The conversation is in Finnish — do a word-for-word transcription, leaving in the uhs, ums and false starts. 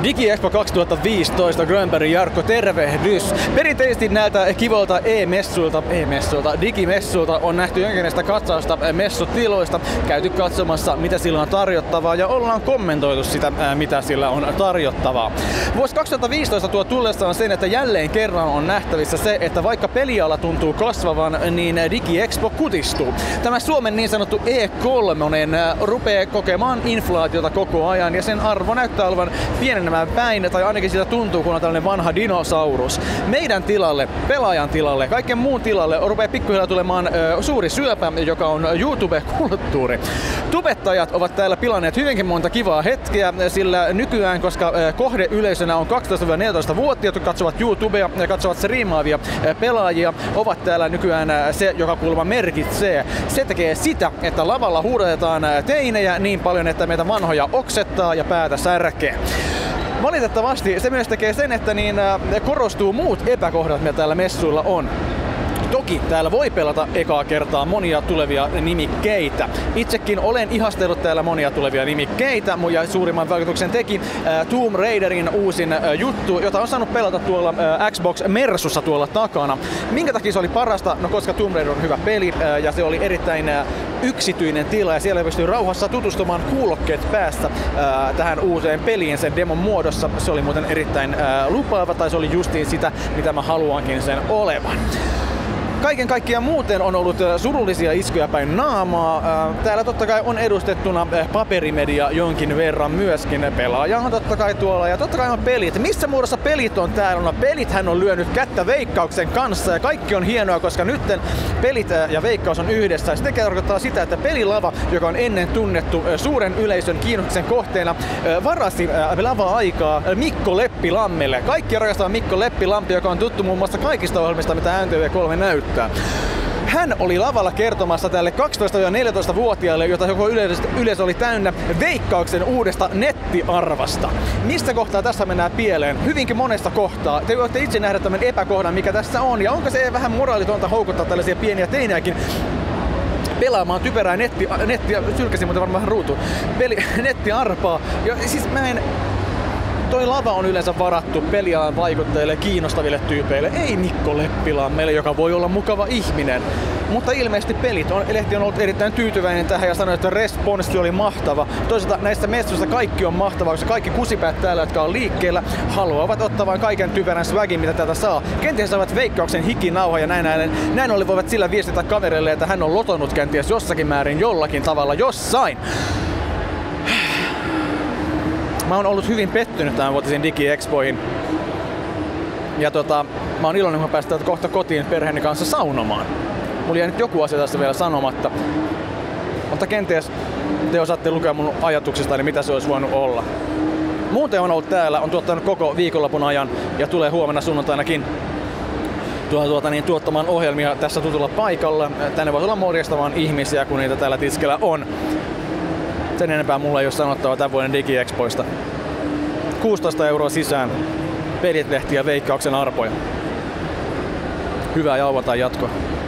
DigiExpo kaksituhattaviisitoista, Grönberg Jarkko, tervehdys! Perinteisesti näiltä kivolta e-messuilta, e-messuilta, digimessuilta on nähty jonkinlaista katsausta messutiloista, käyty katsomassa mitä sillä on tarjottavaa ja ollaan kommentoitu sitä mitä sillä on tarjottavaa. Vuosi kaksituhattaviisitoista tuo tullessaan sen, että jälleen kerran on nähtävissä se, että vaikka peliala tuntuu kasvavan, niin DigiExpo kutistuu. Tämä Suomen niin sanottu E kolme rupeaa kokemaan inflaatiota koko ajan ja sen arvo näyttää olevan pienenä päin, tai ainakin sitä tuntuu, kun on tällainen vanha dinosaurus. Meidän tilalle, pelaajan tilalle, kaiken muun tilalle rupeaa pikkuhiljaa tulemaan ö, suuri syöpä, joka on YouTube-kulttuuri. Tubettajat ovat täällä pilanneet hyvinkin monta kivaa hetkeä, sillä nykyään, koska ö, kohdeyleisönä on kaksitoista–neljätoista-vuotiaat, jotka katsovat YouTubea ja katsovat striimaavia ö, pelaajia, ovat täällä nykyään ö, se, joka kuulemma merkitsee. Se tekee sitä, että lavalla huudatetaan teinejä niin paljon, että meitä vanhoja oksettaa ja päätä särkee. Valitettavasti se myös tekee sen, että niin korostuu muut epäkohdat, mitä täällä messuilla on. Toki täällä voi pelata ekaa kertaa monia tulevia nimikkeitä. Itsekin olen ihastellut täällä monia tulevia nimikkeitä, ja suurimman vaikutuksen teki äh, Tomb Raiderin uusin äh, juttu, jota on saanut pelata tuolla äh, Xbox Mersussa tuolla takana. Minkä takia se oli parasta? No koska Tomb Raider on hyvä peli äh, ja se oli erittäin äh, yksityinen tila ja siellä pystyy rauhassa tutustumaan kuulokkeet päästä äh, tähän uuseen peliin sen demon muodossa. Se oli muuten erittäin äh, lupaava, tai se oli justiin sitä, mitä mä haluankin sen olevan. Kaiken kaikkiaan muuten on ollut surullisia iskuja päin naamaa. Täällä totta kai on edustettuna paperimedia jonkin verran myöskin. Pelaajahan totta kai tuolla ja totta kai on pelit. Missä muodossa pelit on täällä? No pelithän on lyönyt kättä Veikkauksen kanssa ja kaikki on hienoa, koska nytten pelit ja Veikkaus on yhdessä. Se tarkoittaa sitä, että pelilava, joka on ennen tunnettu suuren yleisön kiinnostuksen kohteena, varasi lava-aikaa Mikko Leppilammelle. Kaikki rakastava Mikko Leppilampi, joka on tuttu muun muassa kaikista ohjelmista, mitä N T V kolme näyttää. Hän oli lavalla kertomassa tälle kaksitoista–neljätoista-vuotiaille, jota joko yleisö, yleisö oli täynnä, Veikkauksen uudesta nettiarvasta. Mistä kohtaa tässä mennään pieleen? Hyvinkin monesta kohtaa. Te voitte itse nähdä tämän epäkohdan, mikä tässä on. Ja onko se vähän moraalitonta houkuttaa tällaisia pieniä teinejäkin pelaamaan typerää netti, nettiä, sylkäsin muuten varmaan ruutu, peli, nettiarpaa. Ja siis mä en... Toi lava on yleensä varattu pelialan vaikuttajille kiinnostaville tyypeille, ei Mikko Leppilammelle, joka voi olla mukava ihminen. Mutta ilmeisesti pelit on, lehti on ollut erittäin tyytyväinen tähän ja sanoi, että responssi oli mahtava. Toisaalta näistä messuista kaikki on mahtavaa, koska kaikki kusipäät täällä, jotka on liikkeellä, haluavat ottaa vain kaiken typerän swagin, mitä täältä saa. Kenties saavat Veikkauksen hikinauha ja näin, näin, näin ollen voivat sillä viestitä kavereille, että hän on lotonut kenties jossakin määrin jollakin tavalla jossain. Mä oon ollut hyvin pettynyt tämän vuotisiin DigiExpoihin. Ja tota, mä oon iloinen, kun mä päästään kohta kotiin perheeni kanssa saunomaan. Mulla jäi nyt joku asia tässä vielä sanomatta. Mutta kenties te osaatte lukea mun ajatuksista, eli mitä se olisi voinut olla. Muuten on ollut täällä, on tuottanut koko viikonlopun ajan ja tulee huomenna sunnuntainakin tuota, tuota, niin, tuottamaan ohjelmia tässä tutulla paikalla. Tänne voi tulla morjastamaan ihmisiä, kun niitä täällä tiskellä on. Sen enempää mulla ei ole sanottavaa tämän vuoden DigiExpoista. kuusitoista euroa sisään, pelit, lehti ja Veikkauksen arpoja. Hyvää jauvataan jatkoa.